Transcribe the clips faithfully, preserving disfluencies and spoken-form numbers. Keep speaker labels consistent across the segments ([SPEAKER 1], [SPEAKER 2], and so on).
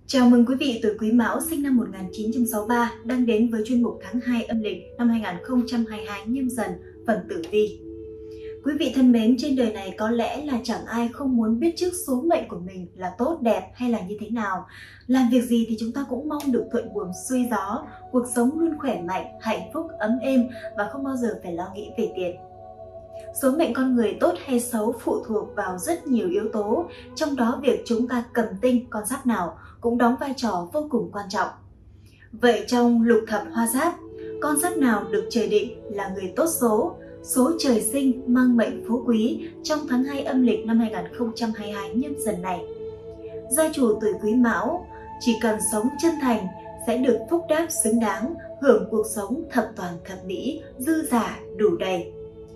[SPEAKER 1] Chào mừng quý vị tuổi Quý Mão sinh năm một nghìn chín trăm sáu mươi ba đang đến với chuyên mục tháng hai âm lịch năm hai nghìn không trăm hai mươi hai Nhâm Dần phần tử vi. Quý vị thân mến, trên đời này có lẽ là chẳng ai không muốn biết trước số mệnh của mình là tốt đẹp hay là như thế nào. Làm việc gì thì chúng ta cũng mong được thuận buồm xuôi gió, cuộc sống luôn khỏe mạnh, hạnh phúc, ấm êm và không bao giờ phải lo nghĩ về tiền. Số mệnh con người tốt hay xấu phụ thuộc vào rất nhiều yếu tố, trong đó việc chúng ta cầm tinh con giáp nào cũng đóng vai trò vô cùng quan trọng. Vậy trong lục thập hoa giáp, con giáp nào được trời định là người tốt số, số trời sinh mang mệnh phú quý trong tháng hai âm lịch năm hai nghìn không trăm hai mươi hai Nhâm Dần này? Gia chủ tuổi Quý Mão chỉ cần sống chân thành sẽ được phúc đáp xứng đáng, hưởng cuộc sống thập toàn thập mỹ, dư dả đủ đầy.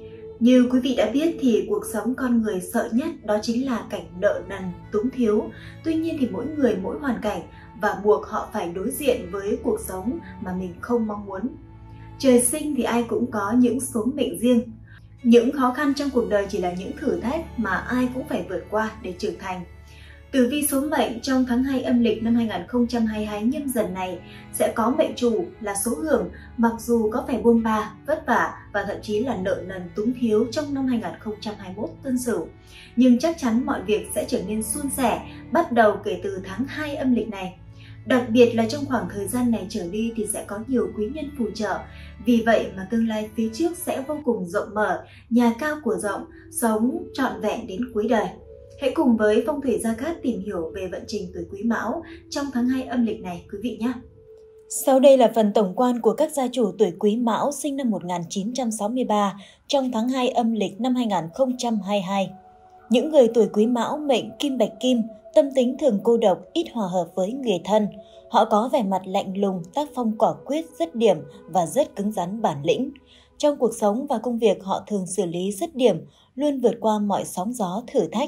[SPEAKER 1] Như quý vị đã biết thì cuộc sống con người sợ nhất đó chính là cảnh nợ nần, túng thiếu. Tuy nhiên thì mỗi người mỗi hoàn cảnh và buộc họ phải đối diện với cuộc sống mà mình không mong muốn. Trời sinh thì ai cũng có những số mệnh riêng. Những khó khăn trong cuộc đời chỉ là những thử thách mà ai cũng phải vượt qua để trưởng thành. Tử vi số mệnh trong tháng hai âm lịch năm hai nghìn không trăm hai mươi hai Nhâm Dần này sẽ có mệnh chủ là số hưởng, mặc dù có phải buông ba, vất vả và thậm chí là nợ nần túng thiếu trong năm hai nghìn không trăm hai mươi mốt Tân Sửu. Nhưng chắc chắn mọi việc sẽ trở nên suôn sẻ bắt đầu kể từ tháng hai âm lịch này. Đặc biệt là trong khoảng thời gian này trở đi thì sẽ có nhiều quý nhân phù trợ. Vì vậy mà tương lai phía trước sẽ vô cùng rộng mở, nhà cao của rộng, sống trọn vẹn đến cuối đời. Hãy cùng với Phong thủy Gia Cát tìm hiểu về vận trình tuổi Quý Mão trong tháng hai âm lịch này quý vị nhé.
[SPEAKER 2] Sau đây là phần tổng quan của các gia chủ tuổi Quý Mão sinh năm một nghìn chín trăm sáu mươi ba trong tháng hai âm lịch năm hai nghìn không trăm hai mươi hai. Những người tuổi Quý Mão mệnh Kim Bạch Kim, tâm tính thường cô độc, ít hòa hợp với người thân. Họ có vẻ mặt lạnh lùng, tác phong quả quyết, dứt điểm và rất cứng rắn bản lĩnh. Trong cuộc sống và công việc họ thường xử lý dứt điểm, luôn vượt qua mọi sóng gió thử thách.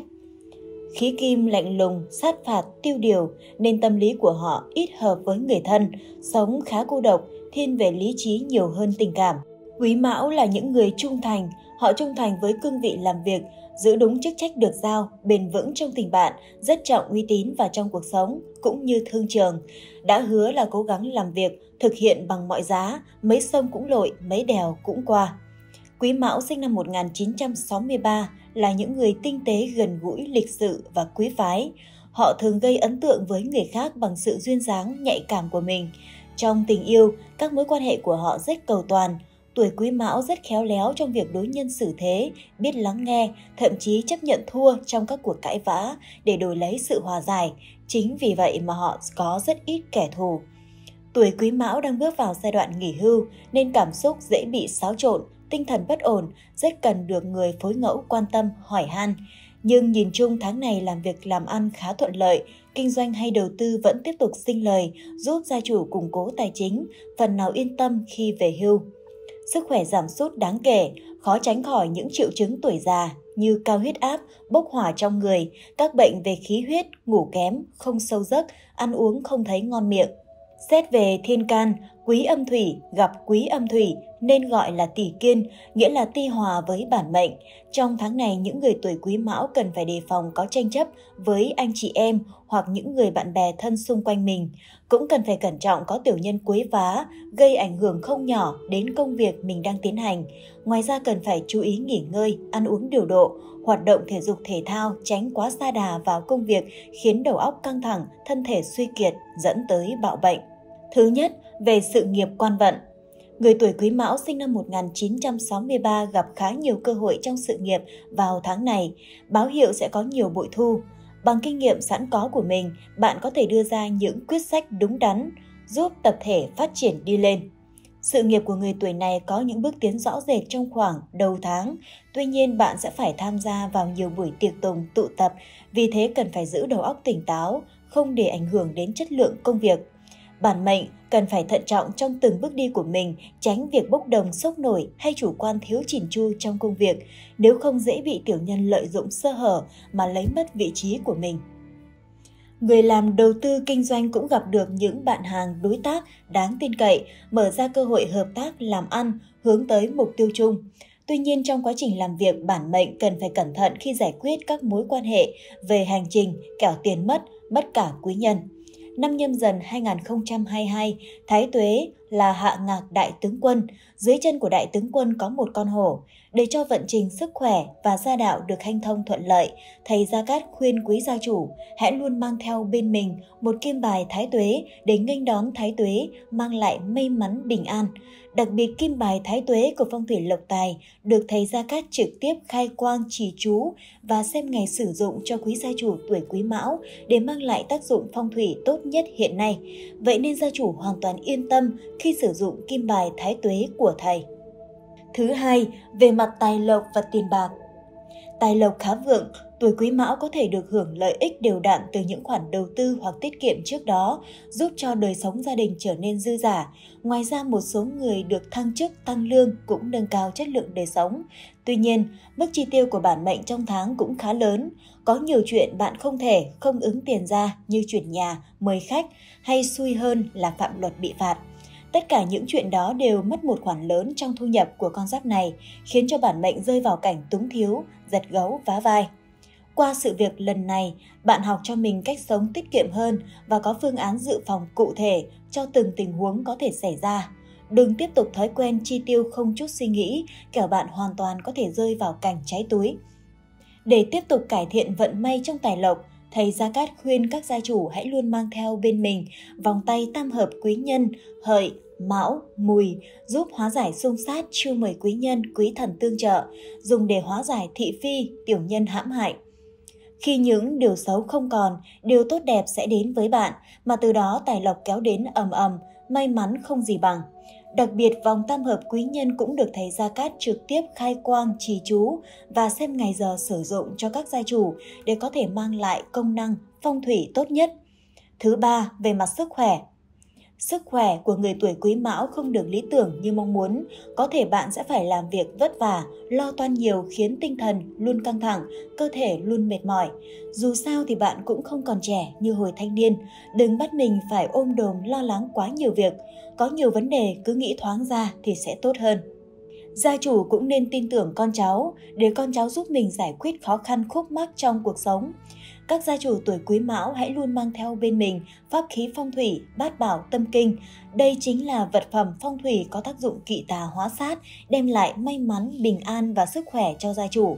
[SPEAKER 2] Khí kim lạnh lùng, sát phạt, tiêu điều nên tâm lý của họ ít hợp với người thân, sống khá cô độc, thiên về lý trí nhiều hơn tình cảm. Quý Mão là những người trung thành, họ trung thành với cương vị làm việc, giữ đúng chức trách được giao, bền vững trong tình bạn, rất trọng uy tín và trong cuộc sống cũng như thương trường. Đã hứa là cố gắng làm việc, thực hiện bằng mọi giá, mấy sông cũng lội, mấy đèo cũng qua. Quý Mão sinh năm một nghìn chín trăm sáu mươi ba là những người tinh tế, gần gũi, lịch sự và quý phái. Họ thường gây ấn tượng với người khác bằng sự duyên dáng, nhạy cảm của mình. Trong tình yêu, các mối quan hệ của họ rất cầu toàn. Tuổi Quý Mão rất khéo léo trong việc đối nhân xử thế, biết lắng nghe, thậm chí chấp nhận thua trong các cuộc cãi vã để đổi lấy sự hòa giải. Chính vì vậy mà họ có rất ít kẻ thù. Tuổi Quý Mão đang bước vào giai đoạn nghỉ hưu nên cảm xúc dễ bị xáo trộn, tinh thần bất ổn, rất cần được người phối ngẫu quan tâm, hỏi han. Nhưng nhìn chung tháng này làm việc làm ăn khá thuận lợi, kinh doanh hay đầu tư vẫn tiếp tục sinh lời, giúp gia chủ củng cố tài chính, phần nào yên tâm khi về hưu. Sức khỏe giảm sút đáng kể, khó tránh khỏi những triệu chứng tuổi già như cao huyết áp, bốc hỏa trong người, các bệnh về khí huyết, ngủ kém, không sâu giấc, ăn uống không thấy ngon miệng. Xét về thiên can, quý âm thủy gặp quý âm thủy nên gọi là tỷ kiên, nghĩa là ti hòa với bản mệnh. Trong tháng này, những người tuổi Quý Mão cần phải đề phòng có tranh chấp với anh chị em hoặc những người bạn bè thân xung quanh mình. Cũng cần phải cẩn trọng có tiểu nhân quấy phá, gây ảnh hưởng không nhỏ đến công việc mình đang tiến hành. Ngoài ra cần phải chú ý nghỉ ngơi, ăn uống điều độ, hoạt động thể dục thể thao, tránh quá sa đà vào công việc khiến đầu óc căng thẳng, thân thể suy kiệt, dẫn tới bạo bệnh. Thứ nhất, về sự nghiệp quan vận. Người tuổi Quý Mão sinh năm một nghìn chín trăm sáu mươi ba gặp khá nhiều cơ hội trong sự nghiệp vào tháng này, báo hiệu sẽ có nhiều bội thu. Bằng kinh nghiệm sẵn có của mình, bạn có thể đưa ra những quyết sách đúng đắn, giúp tập thể phát triển đi lên. Sự nghiệp của người tuổi này có những bước tiến rõ rệt trong khoảng đầu tháng, tuy nhiên bạn sẽ phải tham gia vào nhiều buổi tiệc tùng, tụ tập, vì thế cần phải giữ đầu óc tỉnh táo, không để ảnh hưởng đến chất lượng công việc. Bản mệnh cần phải thận trọng trong từng bước đi của mình, tránh việc bốc đồng sốc nổi hay chủ quan thiếu chỉn chu trong công việc, nếu không dễ bị tiểu nhân lợi dụng sơ hở mà lấy mất vị trí của mình. Người làm đầu tư kinh doanh cũng gặp được những bạn hàng đối tác đáng tin cậy, mở ra cơ hội hợp tác làm ăn, hướng tới mục tiêu chung. Tuy nhiên trong quá trình làm việc, bản mệnh cần phải cẩn thận khi giải quyết các mối quan hệ về hành trình, kẻo tiền mất, mất cả quý nhân. năm Nhâm Dần hai nghìn không trăm hai mươi hai, Thái Tuế là hạ ngạc đại tướng quân. Dưới chân của đại tướng quân có một con hổ. Để cho vận trình sức khỏe và gia đạo được hanh thông thuận lợi, thầy Gia Cát khuyên quý gia chủ hãy luôn mang theo bên mình một kim bài Thái Tuế để nghênh đón Thái Tuế, mang lại may mắn bình an. Đặc biệt kim bài Thái Tuế của phong thủy lộc tài được thầy Gia Cát trực tiếp khai quang trì chú và xem ngày sử dụng cho quý gia chủ tuổi Quý Mão để mang lại tác dụng phong thủy tốt nhất hiện nay. Vậy nên gia chủ hoàn toàn yên tâm khi sử dụng kim bài Thái Tuế của thầy. Thứ hai, về mặt tài lộc và tiền bạc. Tài lộc khá vượng, tuổi Quý Mão có thể được hưởng lợi ích đều đặn từ những khoản đầu tư hoặc tiết kiệm trước đó, giúp cho đời sống gia đình trở nên dư dả. Ngoài ra, một số người được thăng chức, tăng lương cũng nâng cao chất lượng đời sống. Tuy nhiên, mức chi tiêu của bản mệnh trong tháng cũng khá lớn. Có nhiều chuyện bạn không thể không ứng tiền ra như chuyển nhà, mời khách hay xui hơn là phạm luật bị phạt. Tất cả những chuyện đó đều mất một khoản lớn trong thu nhập của con giáp này, khiến cho bản mệnh rơi vào cảnh túng thiếu, giật gấu vá vai. Qua sự việc lần này, bạn học cho mình cách sống tiết kiệm hơn và có phương án dự phòng cụ thể cho từng tình huống có thể xảy ra. Đừng tiếp tục thói quen chi tiêu không chút suy nghĩ, kẻo bạn hoàn toàn có thể rơi vào cảnh cháy túi. Để tiếp tục cải thiện vận may trong tài lộc, thầy Gia Cát khuyên các gia chủ hãy luôn mang theo bên mình vòng tay tam hợp quý nhân, hợi, Mão, Mùi, giúp hóa giải xung sát, chiêu mời quý nhân, quý thần tương trợ, dùng để hóa giải thị phi, tiểu nhân hãm hại. Khi những điều xấu không còn, điều tốt đẹp sẽ đến với bạn, mà từ đó tài lộc kéo đến ầm ầm, may mắn không gì bằng. Đặc biệt, vòng tam hợp quý nhân cũng được thầy Gia Cát trực tiếp khai quang trì chú và xem ngày giờ sử dụng cho các gia chủ để có thể mang lại công năng phong thủy tốt nhất. Thứ ba, về mặt sức khỏe. Sức khỏe của người tuổi Quý Mão không được lý tưởng như mong muốn. Có thể bạn sẽ phải làm việc vất vả, lo toan nhiều khiến tinh thần luôn căng thẳng, cơ thể luôn mệt mỏi. Dù sao thì bạn cũng không còn trẻ như hồi thanh niên. Đừng bắt mình phải ôm đồm lo lắng quá nhiều việc. Có nhiều vấn đề cứ nghĩ thoáng ra thì sẽ tốt hơn. Gia chủ cũng nên tin tưởng con cháu để con cháu giúp mình giải quyết khó khăn khúc mắc trong cuộc sống. Các gia chủ tuổi Quý Mão hãy luôn mang theo bên mình pháp khí phong thủy, bát bảo tâm kinh. Đây chính là vật phẩm phong thủy có tác dụng kỵ tà hóa sát, đem lại may mắn, bình an và sức khỏe cho gia chủ.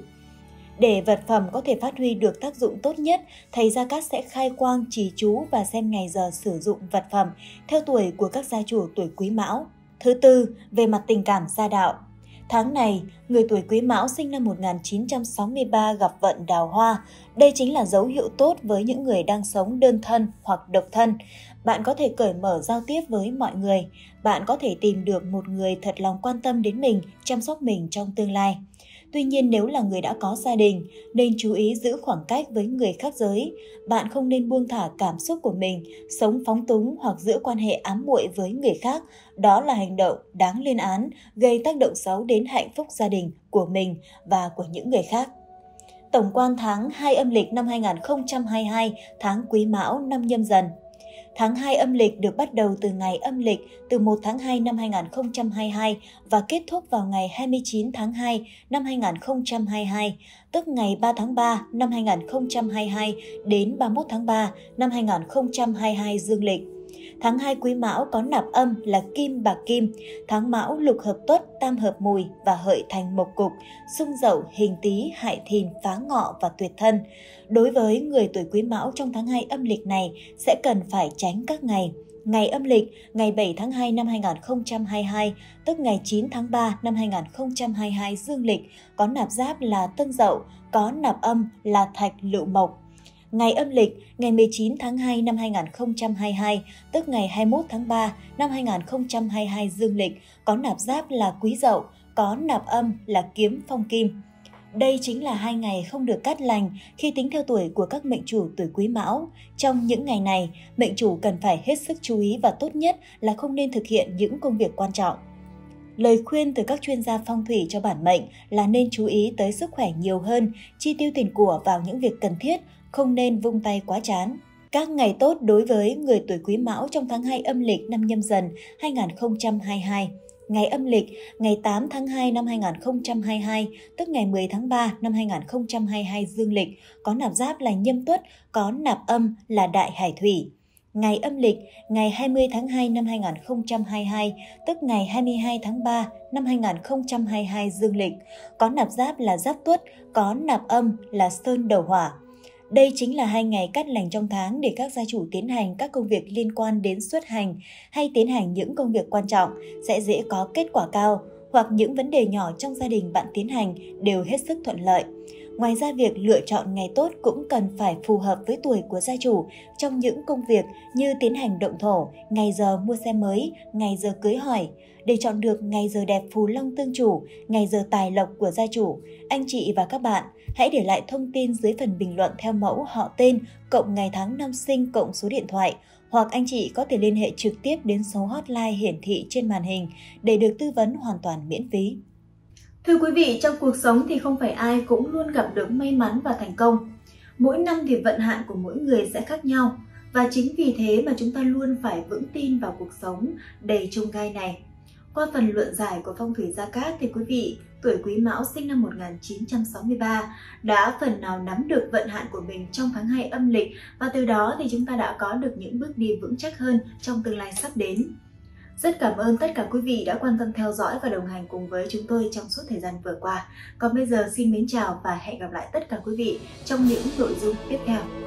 [SPEAKER 2] Để vật phẩm có thể phát huy được tác dụng tốt nhất, thầy Gia Cát sẽ khai quang trì chú và xem ngày giờ sử dụng vật phẩm theo tuổi của các gia chủ tuổi Quý Mão. Thứ tư, về mặt tình cảm gia đạo. Tháng này, người tuổi Quý Mão sinh năm một nghìn chín trăm sáu mươi ba gặp vận đào hoa. Đây chính là dấu hiệu tốt với những người đang sống đơn thân hoặc độc thân. Bạn có thể cởi mở giao tiếp với mọi người. Bạn có thể tìm được một người thật lòng quan tâm đến mình, chăm sóc mình trong tương lai. Tuy nhiên, nếu là người đã có gia đình, nên chú ý giữ khoảng cách với người khác giới. Bạn không nên buông thả cảm xúc của mình, sống phóng túng hoặc giữ quan hệ ám muội với người khác. Đó là hành động đáng lên án, gây tác động xấu đến hạnh phúc gia đình của mình và của những người khác. Tổng quan tháng hai âm lịch năm hai nghìn không trăm hai mươi hai, tháng Quý Mão năm Nhâm Dần. Tháng hai âm lịch được bắt đầu từ ngày âm lịch từ một tháng hai năm hai nghìn không trăm hai mươi hai và kết thúc vào ngày hai mươi chín tháng hai năm hai nghìn không trăm hai mươi hai, tức ngày ba tháng ba năm hai nghìn không trăm hai mươi hai đến ba mươi mốt tháng ba năm hai nghìn không trăm hai mươi hai dương lịch. Tháng hai Quý Mão có nạp âm là kim bạc kim, tháng Mão lục hợp Tuất, tam hợp Mùi và hợi thành mộc cục, xung Dậu, hình Tý, hại Thìn, phá Ngọ và tuyệt Thân. Đối với người tuổi Quý Mão trong tháng hai âm lịch này sẽ cần phải tránh các ngày. Ngày âm lịch, ngày bảy tháng hai năm hai nghìn không trăm hai mươi hai, tức ngày chín tháng ba năm hai nghìn không trăm hai mươi hai dương lịch, có nạp giáp là Tân Dậu, có nạp âm là Thạch Lựu Mộc. Ngày âm lịch, ngày mười chín tháng hai năm hai nghìn không trăm hai mươi hai, tức ngày hai mươi mốt tháng ba năm hai nghìn không trăm hai mươi hai dương lịch, có nạp giáp là Quý Dậu, có nạp âm là Kiếm Phong Kim. Đây chính là hai ngày không được cát lành khi tính theo tuổi của các mệnh chủ tuổi Quý Mão. Trong những ngày này, mệnh chủ cần phải hết sức chú ý và tốt nhất là không nên thực hiện những công việc quan trọng. Lời khuyên từ các chuyên gia phong thủy cho bản mệnh là nên chú ý tới sức khỏe nhiều hơn, chi tiêu tiền của vào những việc cần thiết, không nên vung tay quá chán. Các ngày tốt đối với người tuổi Quý Mão trong tháng hai âm lịch năm Nhâm Dần hai nghìn không trăm hai mươi hai. Ngày âm lịch, ngày tám tháng hai năm hai nghìn không trăm hai mươi hai, tức ngày mười tháng ba năm hai nghìn không trăm hai mươi hai dương lịch, có nạp giáp là Nhâm Tuất, có nạp âm là Đại Hải Thủy. ngày âm lịch ngày hai mươi tháng hai năm hai nghìn không trăm hai mươi hai, tức ngày hai mươi hai tháng ba năm hai nghìn không trăm hai mươi hai dương lịch, có nạp giáp là Giáp Tuất, có nạp âm là Sơn Đầu Hỏa. Đây chính là hai ngày cát lành trong tháng để các gia chủ tiến hành các công việc liên quan đến xuất hành hay tiến hành những công việc quan trọng sẽ dễ có kết quả cao, hoặc những vấn đề nhỏ trong gia đình bạn tiến hành đều hết sức thuận lợi. Ngoài ra, việc lựa chọn ngày tốt cũng cần phải phù hợp với tuổi của gia chủ trong những công việc như tiến hành động thổ, ngày giờ mua xe mới, ngày giờ cưới hỏi. Để chọn được ngày giờ đẹp phù long tương chủ, ngày giờ tài lộc của gia chủ, anh chị và các bạn hãy để lại thông tin dưới phần bình luận theo mẫu họ tên, cộng ngày tháng năm sinh, cộng số điện thoại, hoặc anh chị có thể liên hệ trực tiếp đến số hotline hiển thị trên màn hình để được tư vấn hoàn toàn miễn phí.
[SPEAKER 1] Thưa quý vị, trong cuộc sống thì không phải ai cũng luôn gặp được may mắn và thành công. Mỗi năm thì vận hạn của mỗi người sẽ khác nhau, và chính vì thế mà chúng ta luôn phải vững tin vào cuộc sống đầy chông gai này. Qua phần luận giải của phong thủy Gia Cát thì quý vị tuổi Quý Mão sinh năm một nghìn chín trăm sáu mươi ba đã phần nào nắm được vận hạn của mình trong tháng hai âm lịch, và từ đó thì chúng ta đã có được những bước đi vững chắc hơn trong tương lai sắp đến. Rất cảm ơn tất cả quý vị đã quan tâm theo dõi và đồng hành cùng với chúng tôi trong suốt thời gian vừa qua. Còn bây giờ xin mến chào và hẹn gặp lại tất cả quý vị trong những nội dung tiếp theo.